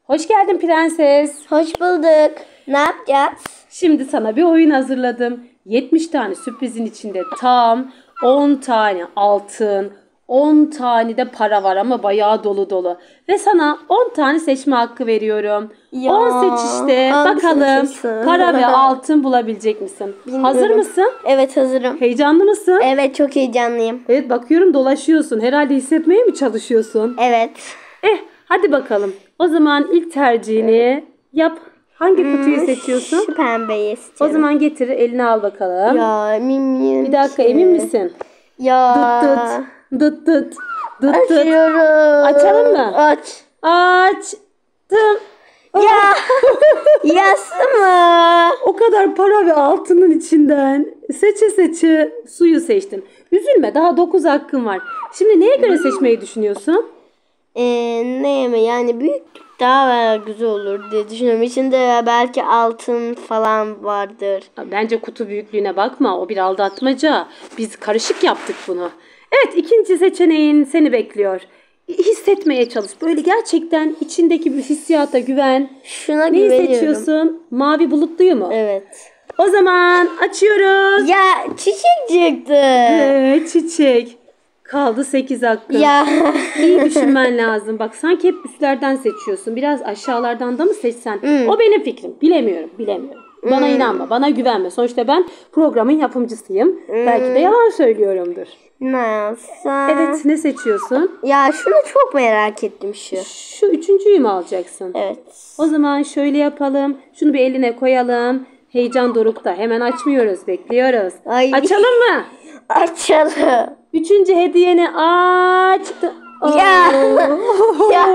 Hoş geldin prenses. Hoş bulduk. Ne yapacağız? Şimdi sana bir oyun hazırladım. 70 tane sürprizin içinde tam 10 tane altın, 10 tane de para var ama bayağı dolu dolu. Ve sana 10 tane seçme hakkı veriyorum. Ya, 10 seçişte bakalım para ve altın bulabilecek misin? Bilmiyorum. Hazır mısın? Evet, hazırım. Heyecanlı mısın? Evet, çok heyecanlıyım. Evet, bakıyorum dolaşıyorsun. Herhalde hissetmeye mi çalışıyorsun? Evet. Hadi bakalım. O zaman ilk tercihini yap. Hangi kutuyu seçiyorsun? Şu pembeyi O istiyorum. zaman getir, eline al bakalım. Ya emin Bir dakika, emin misin? Ya. Dıt dıt. Dıt dıt. Dıt dıt. Açıyorum. Açalım mı? Aç. Açtım. Ya. Yası mı? O kadar para ve altının içinden seçe seçe suyu seçtin. Üzülme, daha 9 hakkın var. Şimdi neye göre seçmeyi düşünüyorsun? Ne mi? Yani büyük daha güzel olur diye düşünüyorum. İçinde belki altın falan vardır. Bence kutu büyüklüğüne bakma. O bir aldatmaca. Biz karışık yaptık bunu. Evet, ikinci seçeneğin seni bekliyor. Hissetmeye çalış. Böyle gerçekten içindeki bir hissiyata güven. Şuna Neyi güveniyorum. seçiyorsun? Mavi bulutluyu mu? Evet. O zaman açıyoruz. Ya çiçek çıktı. Evet, çiçek. Kaldı 8 hakkın. Ya. İyi düşünmen lazım. Bak sanki hep üstlerden seçiyorsun. Biraz aşağılardan da mı seçsen? O benim fikrim. Bilemiyorum. Bana inanma. Bana güvenme. Sonuçta ben programın yapımcısıyım. Belki de yalan söylüyorumdur. Nasıl? Evet, ne seçiyorsun? Ya şunu çok merak ettim şu. Şu üçüncüyü mü alacaksın? Evet. O zaman şöyle yapalım. Şunu bir eline koyalım. Heyecan dorukta. Hemen açmıyoruz. Bekliyoruz. Ay. Açalım mı? Açalım. Üçüncü hediyeni açtı. Ya. Ya.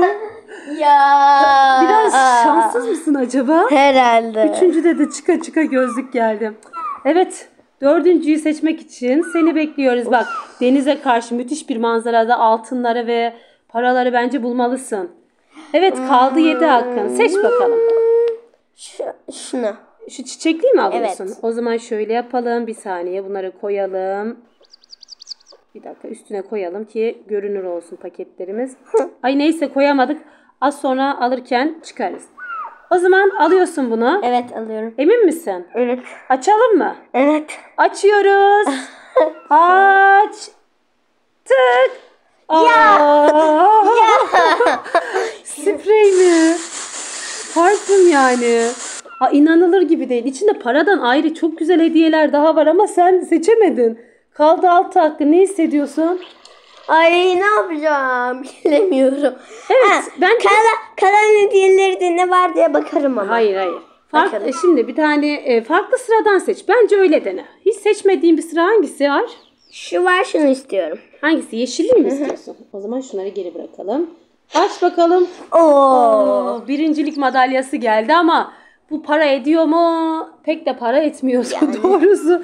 Ya. Biraz şanssız mısın acaba? Herhalde. Üçüncüde de çıka çıka gözlük geldi. Evet. Dördüncüyü seçmek için seni bekliyoruz. Bak, denize karşı müthiş bir manzarada altınları ve paraları bence bulmalısın. Evet, kaldı 7 hakkın. Seç bakalım. Şunu. Şu çiçekliği mi alıyorsun? Evet. O zaman şöyle yapalım. Bir saniye bunları koyalım. Bir dakika üstüne koyalım ki görünür olsun paketlerimiz. Ay neyse koyamadık. Az sonra alırken çıkarız. O zaman alıyorsun bunu. Evet, alıyorum. Emin misin? Evet. Açalım mı? Evet. Açıyoruz. Açtık. Ya. Sprey mi? Parfüm yani. İnanılır gibi değil. İçinde paradan ayrı çok güzel hediyeler daha var ama sen seçemedin. Kaldı 6 hakkı. Ne hissediyorsun? Ay, ne yapacağım? Bilemiyorum. Evet. Ben kalan hediyeleri de ne var diye bakarım ama. Hayır. Bakalım. Şimdi bir tane farklı sıradan seç. Bence öyle dene. Hiç seçmediğin bir sıra hangisi var? Şu var, şunu istiyorum. Hangisi? Yeşilli mi istiyorsun? O zaman şunları geri bırakalım. Aç bakalım. Oo. Birincilik madalyası geldi ama bu para ediyor mu? Pek de para etmiyor doğrusu.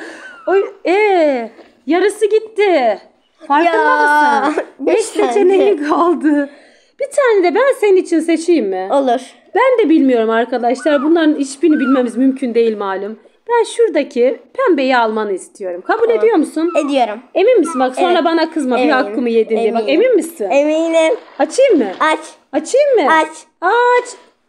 Yarısı gitti. Farkında mısın? 5 seçeneği kaldı. Bir tane de ben senin için seçeyim mi? Olur. Ben de bilmiyorum arkadaşlar. Bunların hiçbirini bilmemiz mümkün değil malum. Ben şuradaki pembeyi almanı istiyorum. Kabul ediyor musun? Ediyorum. Emin misin? Bak sonra Evet. bana kızma. Bir Eminim. hakkımı yedin diye. Bak Eminim. emin misin? Eminim. Açayım mı? Aç. Açayım mı? Aç. Aç.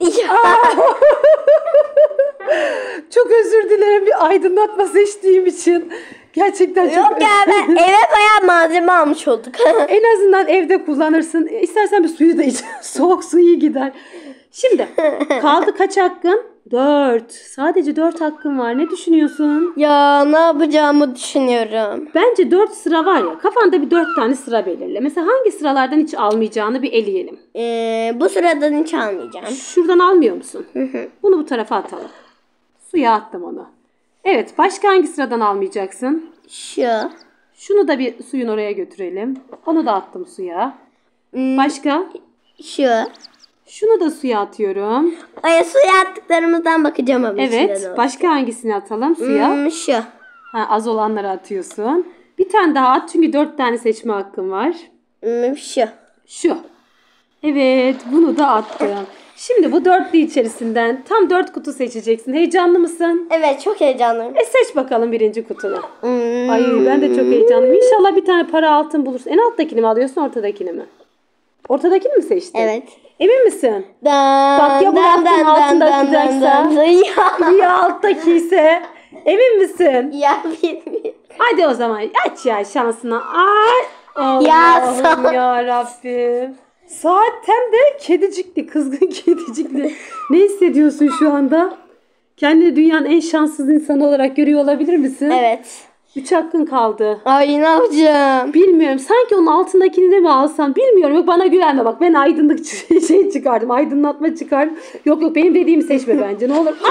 Çok özür dilerim bir aydınlatma seçtiğim için. Gerçekten çok Yok ya, ben eve bayağı malzeme almış olduk. En azından evde kullanırsın. İstersen bir suyu da iç. Soğuk su iyi gider. Şimdi kaldı kaç hakkın? 4. Sadece 4 hakkın var. Ne düşünüyorsun? Ya, ne yapacağımı düşünüyorum. Bence 4 sıra var ya. Kafanda bir 4 tane sıra belirle. Mesela hangi sıralardan hiç almayacağını bir eleyelim. Bu sıradan hiç almayacağım. Şuradan almıyor musun? Bunu bu tarafa atalım. Suya attım onu. Evet. Başka hangi sıradan almayacaksın? Şu. Şunu da bir suyun oraya götürelim. Onu da attım suya. Başka? Şu. Şunu da suya atıyorum. Ay, suya attıklarımızdan bakacağım ama. Evet. Başka hangisini atalım suya? Şu. Az olanları atıyorsun. Bir tane daha at çünkü 4 tane seçme hakkın var. Şu. Şu. Evet. Bunu da attım. Şimdi bu dörtlü içerisinden tam 4 kutu seçeceksin. Heyecanlı mısın? Evet, çok heyecanlıyım. Seç bakalım birinci kutunu. Ay ben de çok heyecanlıyım. İnşallah bir tane para altın bulursun. En alttakini mi alıyorsun, ortadakini mi? Ortadakini mi seçtin? Evet. Emin misin? Dan, Bak ya bu hattın altındakideyse ya alttaki ise. Emin misin? Ya bilmiyorum. Hadi o zaman aç ya şansına. Ay. Ya Allah'ım ya Rabbim. Saat hem de kedicikli, kızgın kedicikli. Ne hissediyorsun şu anda? Kendini dünyanın en şanssız insanı olarak görüyor olabilir misin? Evet. 3 hakkın kaldı. Ay ne yapacağım? Bilmiyorum. Sanki onun altındakini de mi alsam? Bilmiyorum. Yok bana güvenme bak. Ben aydınlık şey çıkardım. Aydınlatma çıkardım. Yok yok benim dediğimi seçme bence. Ne olur.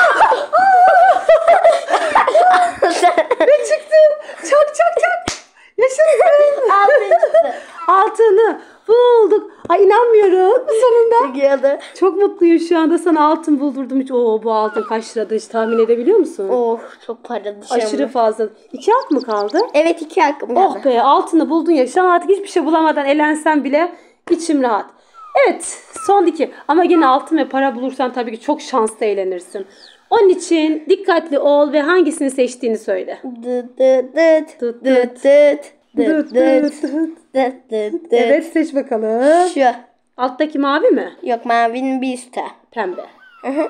Ne çıktı? Çak çak çak. Yaşasın. Altını bulduk. Ay inanmıyorum sonunda. Çıkıyordu. Çok mutluyum şu anda. Sana altın buldurdum. Hiç bu altın kaç liradı hiç tahmin edebiliyor musun? Oh çok para dışarı. Aşırı fazla. 2 hak mı kaldı? Evet 2 hakkım Oh kaldı. be altını buldun ya. Şu an artık hiçbir şey bulamadan elensem bile içim rahat. Evet son 2. Ama yine altın ve para bulursan tabii ki çok şanslı eğlenirsin. Onun için dikkatli ol ve hangisini seçtiğini söyle. Dıt dıt dıt Dıt dıt dıt. dıt dıt dıt dıt dıt dıt. Evet seç bakalım. Şu. Alttaki mavi mi? Yok mavinin bir üstte. Pembe. Hı hı.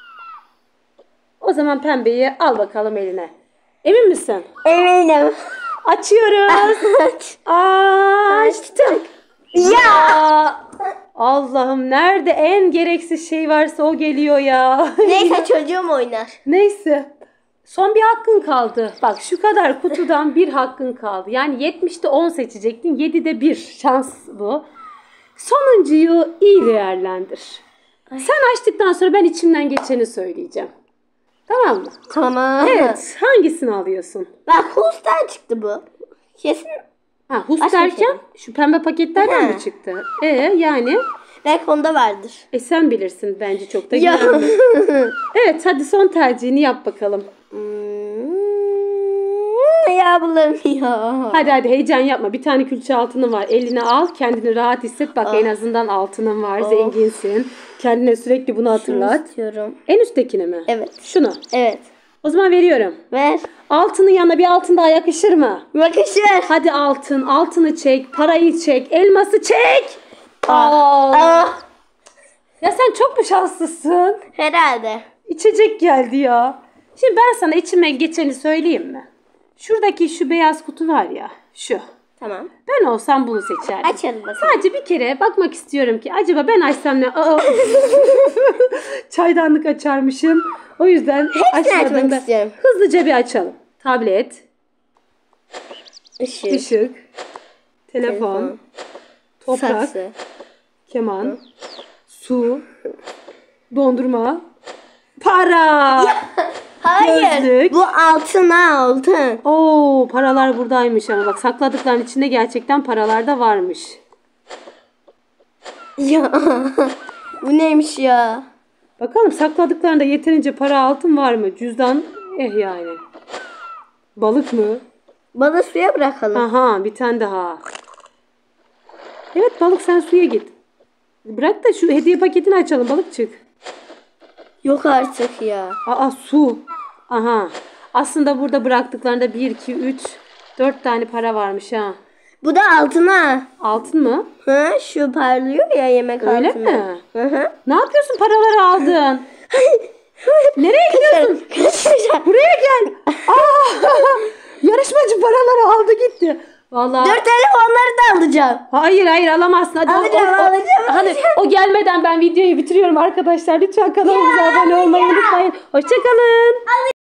O zaman pembeyi al bakalım eline. Emin misin? Eminim. Açıyoruz. Açtık. Ya. Allah'ım nerede en gereksiz şey varsa o geliyor ya. Neyse çocuğum oynar. Neyse. Son bir hakkın kaldı. Bak şu kadar kutudan bir hakkın kaldı. Yani 70'te 10 seçecektin. 7'de 1 şans bu. Sonuncuyu iyi değerlendir. Sen açtıktan sonra ben içimden geçeni söyleyeceğim. Tamam mı? Tamam. Evet. Hangisini alıyorsun? Bak Huls'tan çıktı bu. Kesin. Ha, hus Başka bir derken şey mi? şu pembe paketlerden He. mi çıktı? Yani Belki onda vardır. sen bilirsin bence çok da Ya. güvenme. Evet hadi son tercihini yap bakalım. Ya bulamıyor. Hadi heyecan yapma. Bir tane külçe altının var. Eline al. Kendini rahat hisset. Bak en azından altının var. Zenginsin. Kendine sürekli bunu hatırlat. İstiyorum. En üsttekini mi? Evet. Şunu. Evet. O zaman veriyorum. Ver. Altının yanına bir altın daha yakışır mı? Yakışır. Hadi altın. Altını çek. Parayı çek. Elması çek. Aa. Ah. Ya sen çok mu şanslısın? Herhalde. İçecek geldi ya. Şimdi ben sana içime geçeni söyleyeyim mi? Şuradaki şu beyaz kutu var ya. Şu. Tamam. Ben olsam bunu seçerdim. Açalım bakalım. Sadece bir kere bakmak istiyorum ki acaba ben açsam ne? Çaydanlık açarmışım. O yüzden açmak açmadığımda istiyorum. hızlıca bir açalım. Tablet, Işık. ışık, telefon, toprak, Saksı. keman, su, dondurma, para. Hayır. Gözlük. Bu altın ha altın. Oo, paralar buradaymış ama bak sakladıkların içinde gerçekten paralar da varmış. Ya. Bu neymiş ya? Bakalım sakladıklarında yeterince para altın var mı? Cüzdan yani. Balık mı? Balığı suya bırakalım. Aha bir tane daha. Evet balık sen suya git. Bırak da şu hediye paketini açalım balıkçık. Yok artık ya. Aa su. Aha. Aslında burada bıraktıklarında 1, 2, 3, 4 tane para varmış ha. Bu da altın ha. Altın mı? Hı, şu parlıyor ya yemek Öyle altını. mi? Hı hı. Ne yapıyorsun paraları aldın? Nereye gidiyorsun? Kaçıracağım. Buraya gel. Aa, yarışmacı paraları aldı gitti. Vallahi. 4 telefonları da alacağım. Hayır alamazsın. Hadi Alacağım. Hadi o gelmeden ben videoyu bitiriyorum arkadaşlar. Lütfen kanalımıza abone olmayı unutmayın. Hoşçakalın.